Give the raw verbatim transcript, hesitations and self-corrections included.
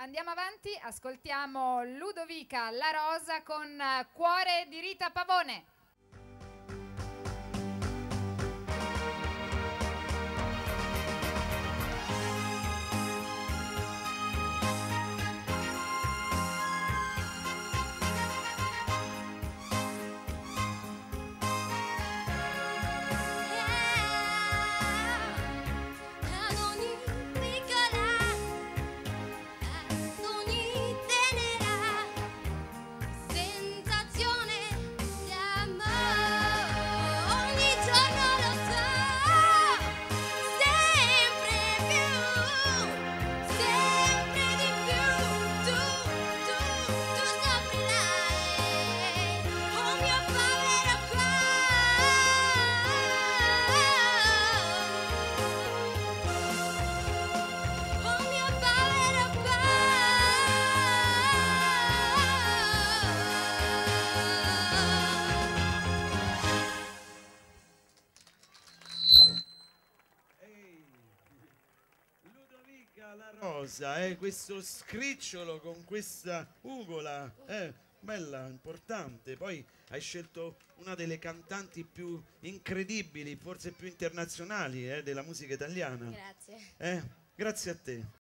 Andiamo avanti, ascoltiamo Ludovica La Rosa con Cuore di Rita Pavone. La Rosa, eh, questo scricciolo con questa ugola, eh, bella, importante. Poi hai scelto una delle cantanti più incredibili, forse più internazionali, eh, della musica italiana. Grazie. Eh, grazie a te.